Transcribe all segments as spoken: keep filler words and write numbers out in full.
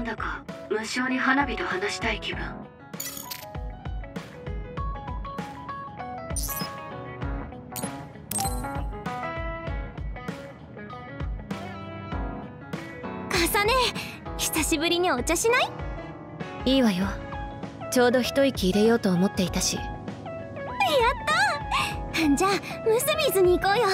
だか無性に花火と話したい気分。 かさね、久しぶりにお茶しない？ いいわよ。ちょうど一息入れようと思っていたし。やったー。じゃあムスビーズに行こうよ。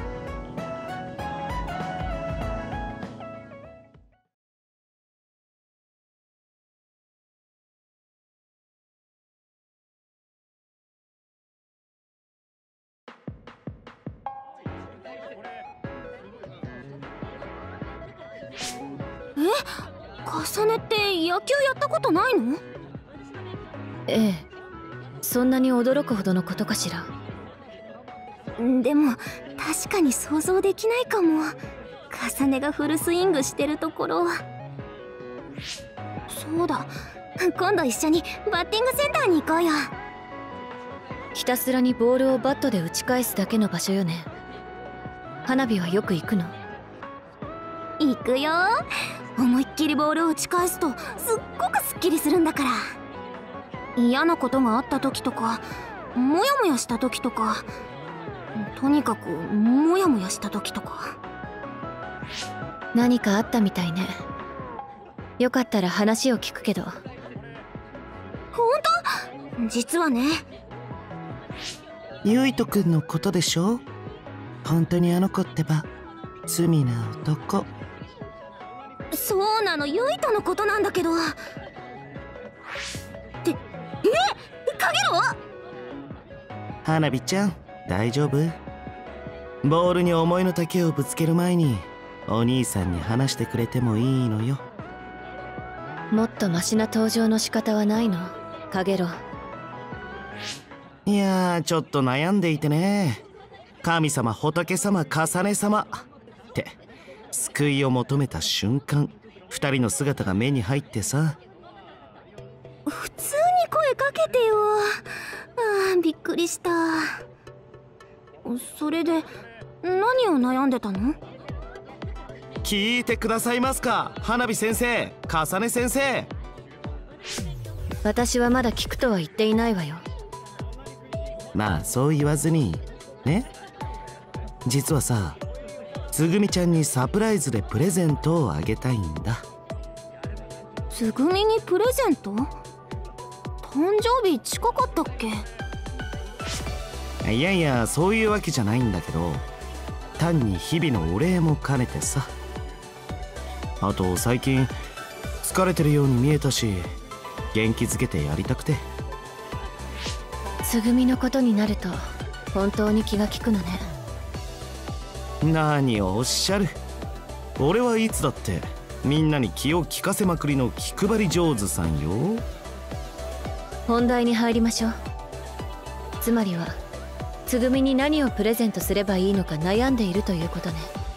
え、かさねって野球やったことないの？ ええ、そんなに驚くほどのことかしら。 でも確かに想像できないかも。かさねがフルスイングしてるところ。そうだ、今度一緒にバッティングセンターに行こうよ。 ひたすらにボールをバットで打ち返すだけの場所よね。花火はよく行くの？ 行くよ。思いっきりボールを打ち返すとすっごくすっきりするんだから。嫌なことがあった時とか、モヤモヤした時とか、とにかくモヤモヤした時とか。 何かあったみたいね。よかったら話を聞くけど。 本当？実はね。 ゆいとくんのことでしょ？本当にあの子ってば罪な男。 そうなの、ゆいとのことなんだけど。ってえ、かげろう？ 花火ちゃん大丈夫？ボールに思いの丈をぶつける前にお兄さんに話してくれてもいいのよ。 もっとマシな登場の仕方はないの？かげろ。 いやー、ちょっと悩んでいてね。神様、仏様、重ね様って救いを求めた瞬間、二人の姿が目に入ってさ。 普通に声かけてよ。あー、びっくりした。それで何を悩んでたの？ 聞いてくださいますか、花火先生、重ね先生。 私はまだ聞くとは言っていないわよ。 まあそう言わずにね。実はさ、つぐみちゃんにサプライズでプレゼントをあげたいんだ。 つぐみにプレゼント？誕生日近かったっけ？ いやいや、そういうわけじゃないんだけど、単に日々のお礼も兼ねてさ。あと最近疲れてるように見えたし、元気づけてやりたくて。 つぐみのことになると本当に気が利くのね。 何をおっしゃる。俺はいつだってみんなに気を利かせまくりの気配り上手さんよ。 本題に入りましょう。つまりはつぐみに何をプレゼントすればいいのか悩んでいるということね。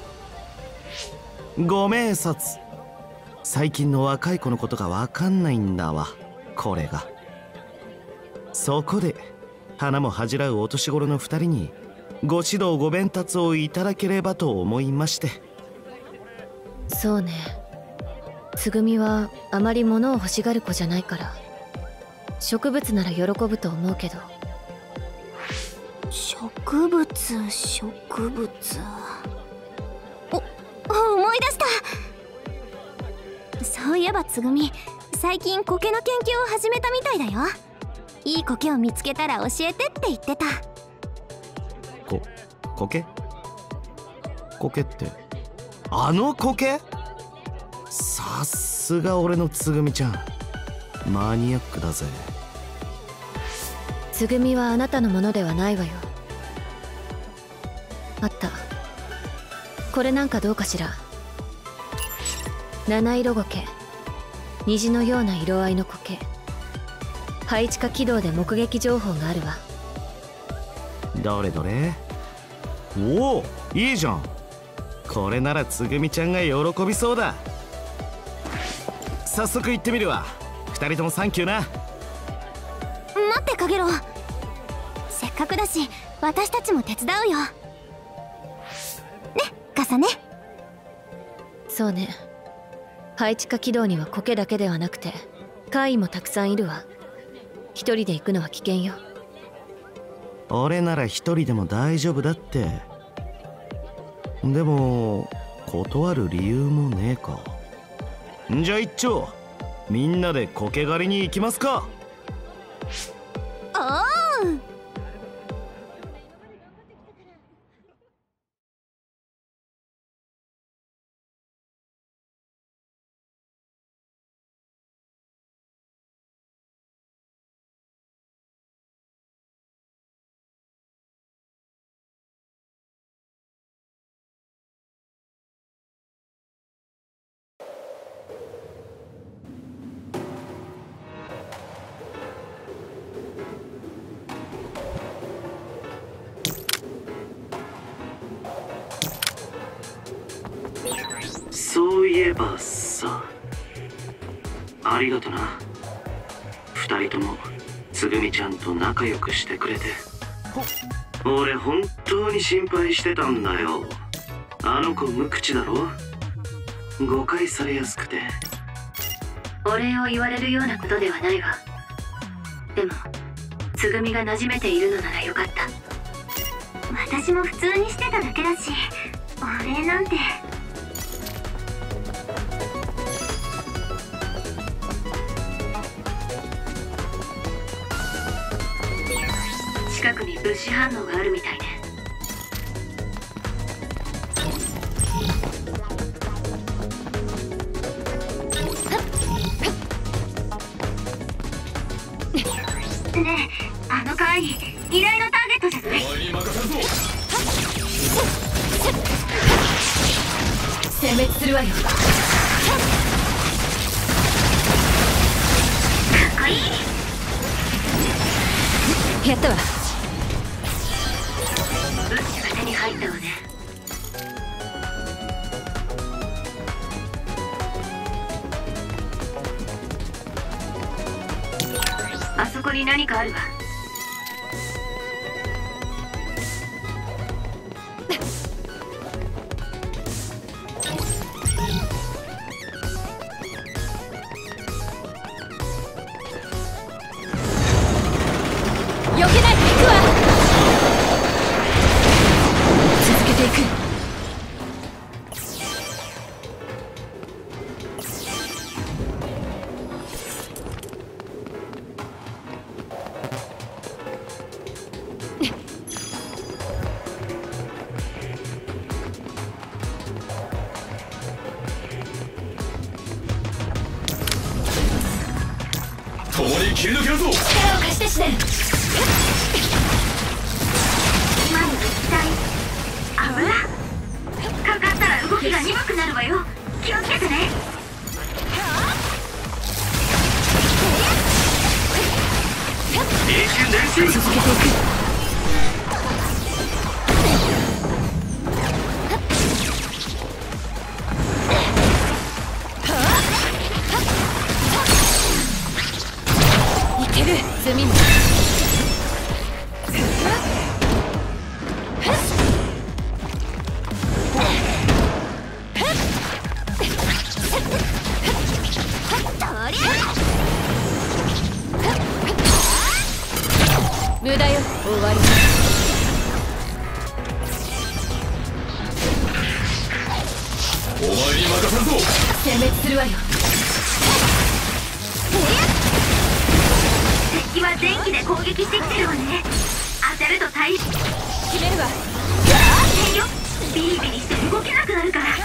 ご明察。最近の若い子のことが分かんないんだわ、これが。そこで花も恥じらうお年頃の二人にご指導ご鞭達をいただければと思いまして。 そうね、つぐみはあまり物を欲しがる子じゃないから、植物なら喜ぶと思うけど。 植物、植物。お、思い出した。そういえばつぐみ、最近苔の研究を始めたみたいだよ。いい苔を見つけたら教えてって言ってた。 こ、苔？苔ってあの苔？さすが俺のつぐみちゃん、マニアックだぜ。 つぐみはあなたのものではないわよ。あった、これなんかどうかしら。七色苔、虹のような色合いの苔。配置化軌道で目撃情報があるわ。 どれどれ。おお、いいじゃん。これならつぐみちゃんが喜びそうだ。早速行ってみるわ。二人ともサンキューな。 待ってかげろう。せっかくだし私たちも手伝うよ。ね、かさね。 そうね。 配置化軌道には苔だけではなくて怪異もたくさんいるわ。一人で行くのは危険よ。 俺なら一人でも大丈夫だって。でも断る理由もねえか。んじゃ一丁、みんなで苔狩りに行きますか。 ああ、 そういえばさ、ありがとな。二人ともつぐみちゃんと仲良くしてくれて。俺本当に心配してたんだよ。あの子無口だろ。誤解されやすくて。お礼を言われるようなことではないわ。でもつぐみが馴染めているのならよかった。 私も普通にしてただけだし、お礼なんて。 近くに物資反応があるみたいね。 ねえ、あの怪異依頼のターゲットじゃない？ 殲滅するわよ。 かっこいい。 やったわ。 物資が手に入ったわね。あそこに何かあるわ。 避けないで行くわ。続けていく。 共に切り抜けるぞ。 力を貸してして。 今の絶対危な。かかったら動きが鈍くなるわよ。気をつけてね。 一瞬練習。 続けていく。いける。積みも。無駄よ。終わり。 お前に任せるぞ。 殲滅するわよ。 敵は電気で攻撃してきてるわね。当たると大変。 決めるわ。 いいよ。ビリビリして動けなくなるから。よ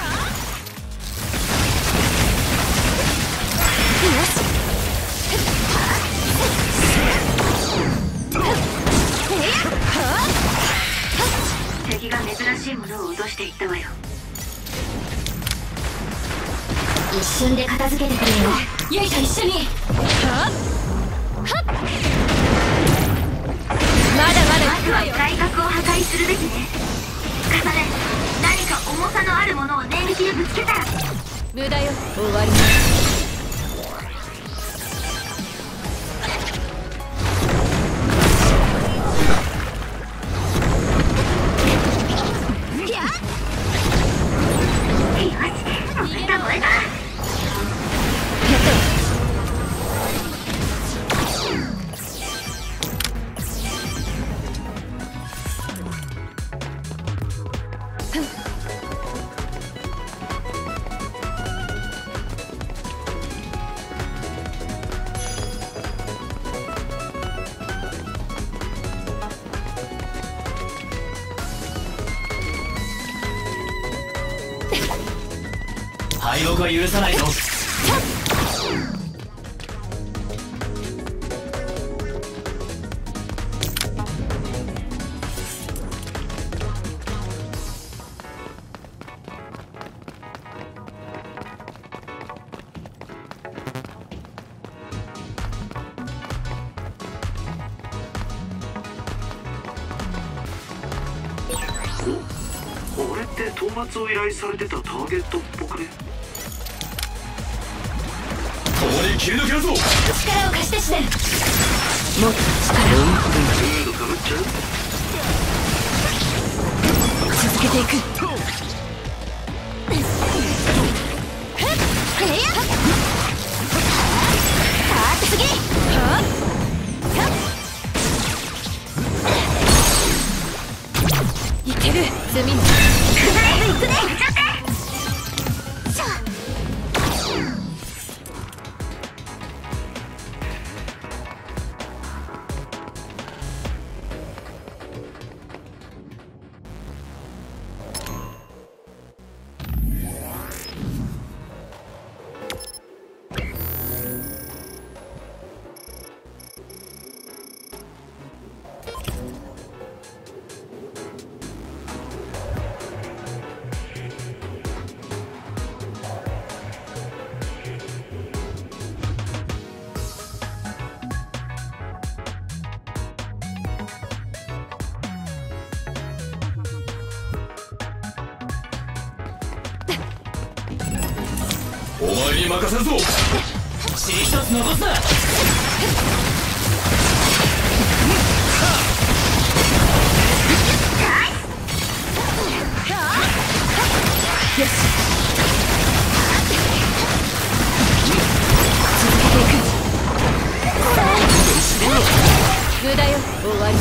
し。 敵が珍しいものを落としていったわよ。 一瞬で片付けてくれよ。 ゆいと一緒に。はっはっ。まだまだまずは外角を破壊するべきね。重ね、何か重さのあるものを念力でぶつけたら。 無駄よ。終わり。 よし、燃えた燃えた。 敗北は許さないぞ。 これって討伐を依頼されてたターゲットっぽくね。 共に切り抜けるぞ。 力を貸してしね。もっと力を。 ルールかぶっちゃう。 続けていく。次。いける。罪も。行くね。 お前に任せるぞ。 血一つ残すな。 よし。続けていく。無駄よ。終わり。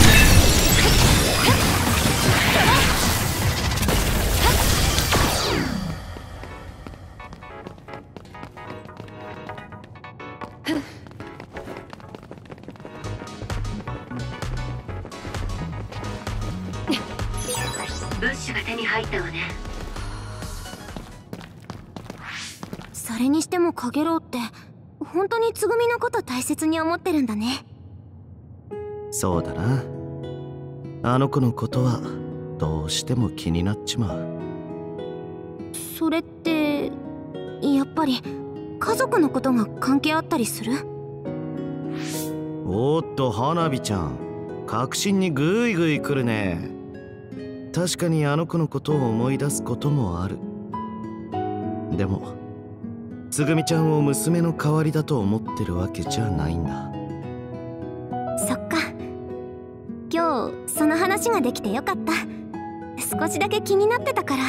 物資が手に入ったわね。それにしてもカゲロウって本当につぐみのこと大切に思ってるんだね。 そうだな。あの子のことはどうしても気になっちまう。 それってやっぱり家族のことが関係あったりする？ おーっと花火ちゃん、確信にグイグイ来るね。確かにあの子のことを思い出すこともある。でもつぐみちゃんを娘の代わりだと思ってるわけじゃないんだ。 そっか。今日その話ができてよかった。少しだけ気になってたから。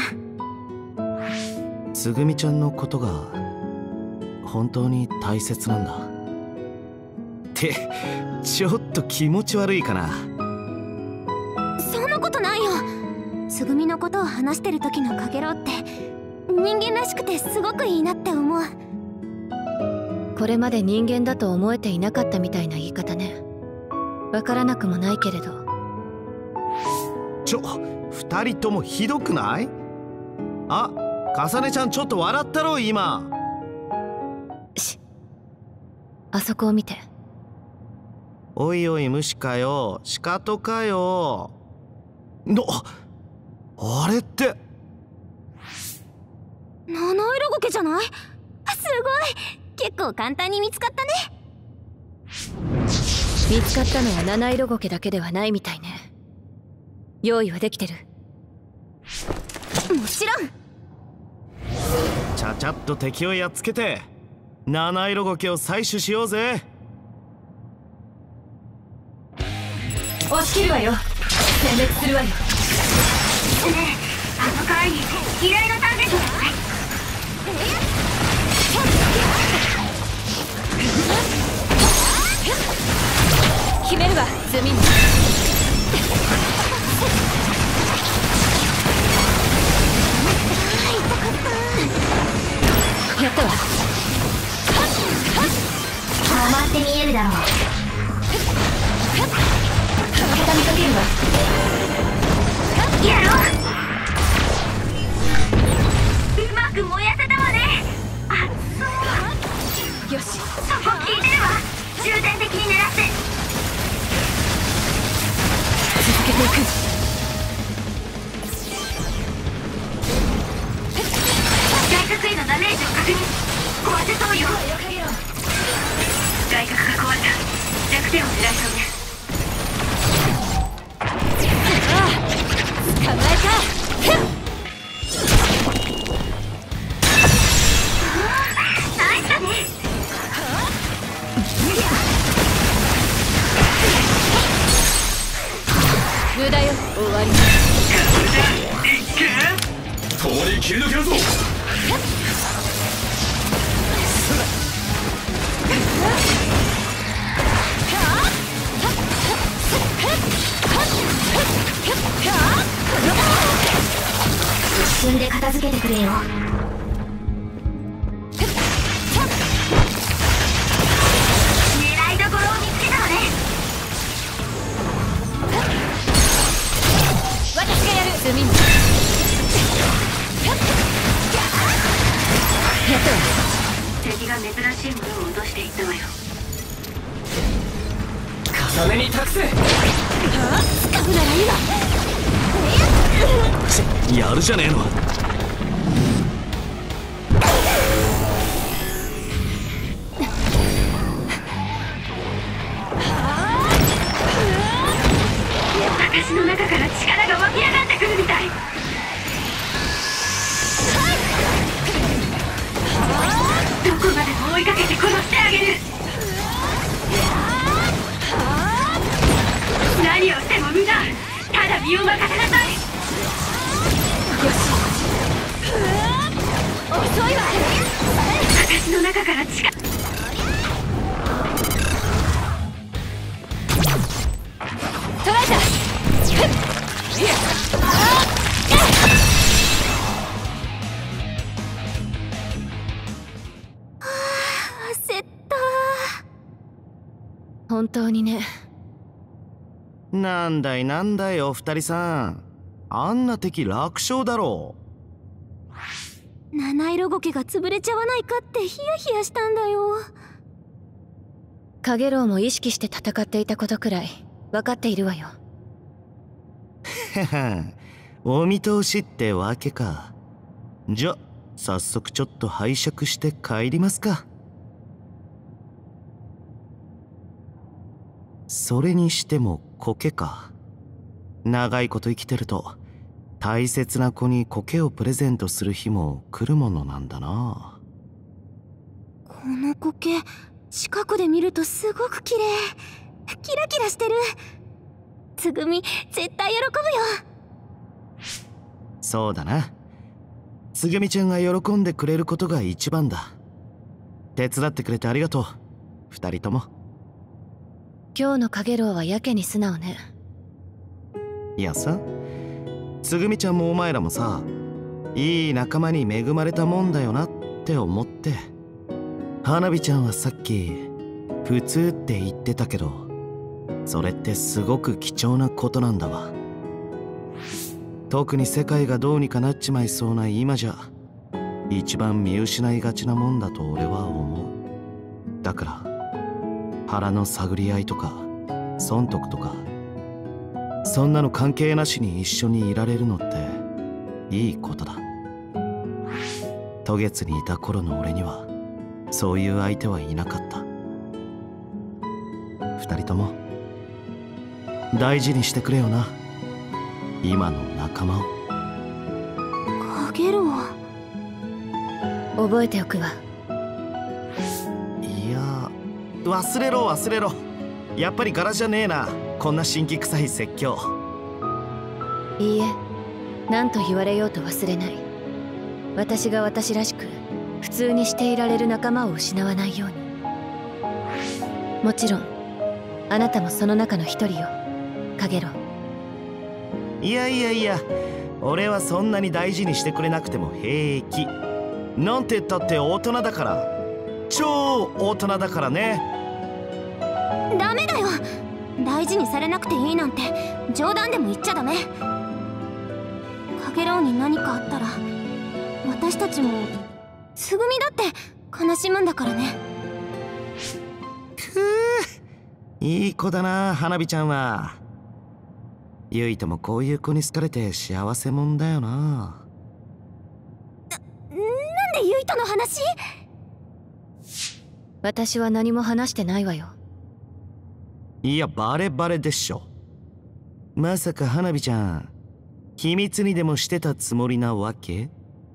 つぐみちゃんのことが本当に大切なんだってちょっと気持ち悪いかな。 そんなことないよ。つぐみのことを話してる時のカゲロウって人間らしくてすごくいいなって思う。 これまで人間だと思えていなかったみたいな言い方ね。わからなくもないけれど。 ちょ、二人ともひどくない？あ、かさねちゃんちょっと笑ったろ今。 し、あそこを見て。 おいおい虫かよ、シカトかよ。の、あれって七色苔じゃない？すごい、結構簡単に見つかったね。 見つかったのは七色苔だけではないみたいね。用意はできてる？ もちろん。 ちゃちゃっと敵をやっつけて七色苔を採取しようぜ。 押し切るわよ。殲滅するわよ。 ねえ、あの会に依頼のターゲットは？ 決めるわ、ズミン。やったわ。 回って見えるだろう。 畳みかけるわ。 やろう。うまく燃やせたわね。 ていく。 外角へのダメージを確認。壊せそうよ。外角が壊れた。弱点を狙いそうね。捕まえた。ナイスだね。無駄よ。終わり。 共に切り抜けるぞ。 一瞬で片付けてくれよ。狙いどころを見つけたわね。私がやる。罪に敵が珍しいものを落としていったわよ。 重ねに託せ。 使うなら今。 やるじゃねえの。 私の中から力が湧き上がってくるみたい。どこまでも追いかけて殺してあげる。何をしても無駄。ただ身を任せなさい。よし。遅いわ。私の中から力。捕らえた。焦った。 本当にね。 なんだいなんだいお二人さん、あんな敵楽勝だろう。 七色ゴケが潰れちゃわないかってヒヤヒヤしたんだよ。 カゲロウも意識して戦っていたことくらい分かっているわよ。 へへ、お見通しってわけか。じゃ早速ちょっと拝借して帰りますか。それにしても苔か。長いこと生きてると大切な子に苔をプレゼントする日も来るものなんだな。 この苔近くで見るとすごく綺麗。キラキラしてる。つぐみ絶対喜ぶよ。 そうだな。つぐみちゃんが喜んでくれることが一番だ。手伝ってくれてありがとう二人とも。 今日のカゲロウはやけに素直ね。 いやさ、つぐみちゃんもお前らもさ、いい仲間に恵まれたもんだよなって思って。花火ちゃんはさっき普通って言ってたけど、それってすごく貴重なことなんだわ。特に世界がどうにかなっちまいそうな今じゃ一番見失いがちなもんだと俺は思う。だから腹の探り合いとか損得とかそんなの関係なしに一緒にいられるのっていいことだ。渡月にいた頃の俺にはそういう相手はいなかった。二人とも大事にしてくれよな、今の仲間を。 カゲロウ。 覚えておくわ。 いや忘れろ忘れろ。やっぱり柄じゃねえな、こんな神気臭い説教。 いいえ、何と言われようと忘れない。私が私らしく普通にしていられる仲間を失わないように。もちろんあなたもその中の一人よ、カゲロウ。 いやいやいや、俺はそんなに大事にしてくれなくても平気。なんて言ったって大人だから、超大人だからね。 ダメだよ。大事にされなくていいなんて冗談でも言っちゃダメ。カゲロウに何かあったら私たちもつぐみだって悲しむんだからね。 くぅ、いい子だな花火ちゃんは。 ゆいともこういう子に好かれて幸せもんだよな。 なんでゆいとの話？ 私は何も話してないわよ。 いやバレバレでしょ。まさか花火ちゃん秘密にでもしてたつもりなわけ？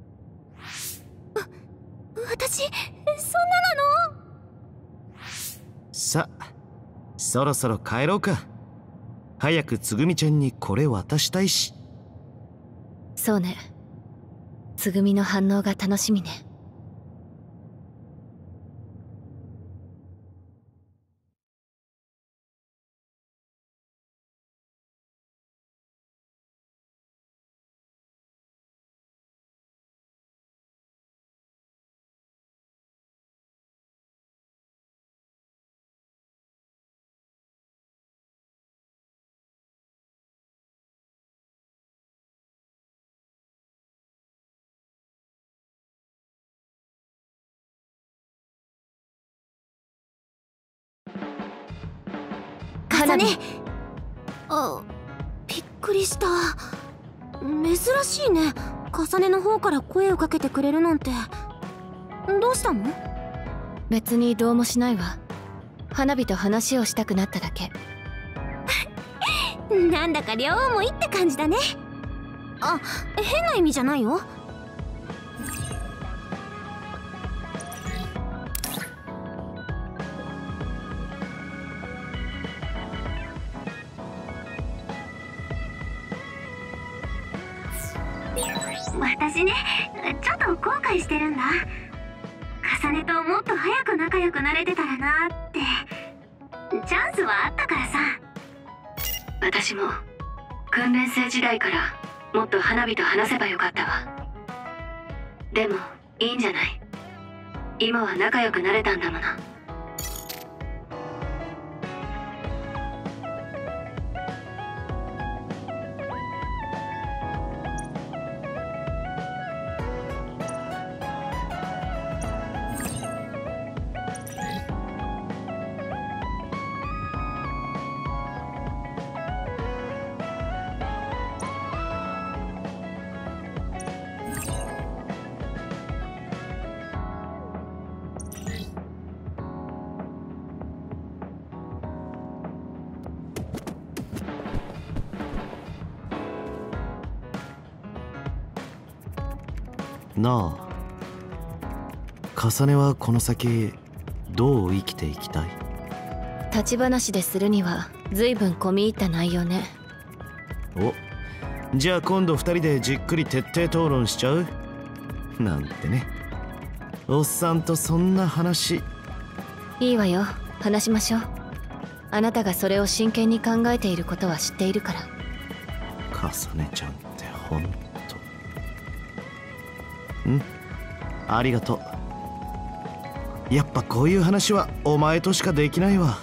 私そんななの？ さあそろそろ帰ろうか。早くつぐみちゃんにこれ渡したいし。 そうね。つぐみの反応が楽しみね。 花火。あ、びっくりした。珍しいね、重ねの方から声をかけてくれるなんて。どうしたの？ 別にどうもしないわ。花火と話をしたくなっただけ。 なんだか両思いって感じだね。あ、変な意味じゃないよ。私ね、ちょっと後悔してるんだ。重ねともっと早く仲良くなれてたらなって。チャンスはあったからさ。 私も訓練生時代からもっと花火と話せばよかったわ。でもいいんじゃない。今は仲良くなれたんだもの。 なあ、重ねはこの先どう生きていきたい？ 立ち話でするには随分込み入った内容ね。 お、じゃあ今度二人でじっくり徹底討論しちゃう？なんてね。おっさんとそんな話。 いいわよ、話しましょう。あなたがそれを真剣に考えていることは知っているから。 重ねちゃんってほんと。ん？ありがとう。やっぱこういう話はお前としかできないわ。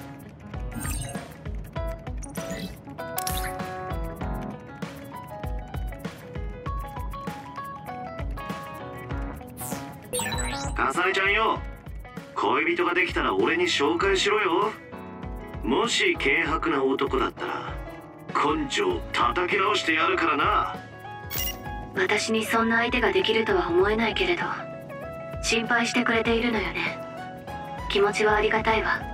かさねちゃんよ、恋人ができたら俺に紹介しろよ。もし軽薄な男だったら根性叩き直してやるからな。 私にそんな相手ができるとは思えないけれど、心配してくれているのよね。気持ちはありがたいわ。